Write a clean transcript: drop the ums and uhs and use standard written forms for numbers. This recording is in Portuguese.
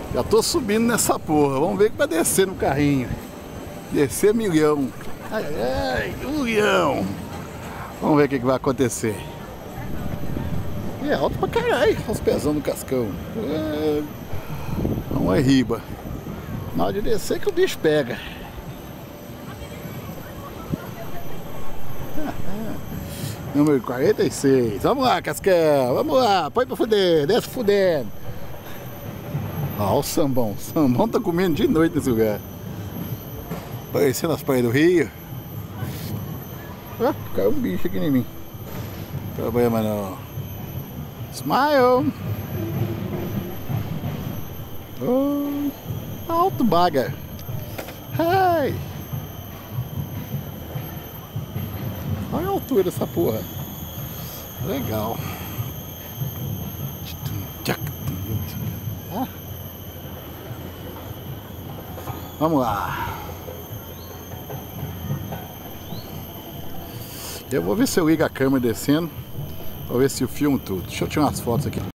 Já tô subindo nessa porra. Vamos ver que vai descer no carrinho. Descer milhão. Ai, ai, milhão. Vamos ver o que vai acontecer. E é alto pra caralho. Olha os pezão no cascão. Vamos aí, riba. Na hora de descer que o bicho pega. Número 46. Vamos lá, Cascão. Vamos lá. Põe pra fuder. Desce fudendo. Olha o sambão. O sambão tá comendo de noite nesse lugar. Parecendo as praias do Rio. Ah, caiu um bicho aqui em mim. Problema não. Smile. Oh, alto baga. Hey. Olha a altura dessa porra. Legal. Ah. Vamos lá. Eu vou ver se eu ligo a câmera descendo. Pra ver se eu filmo tudo. Deixa eu tirar umas fotos aqui.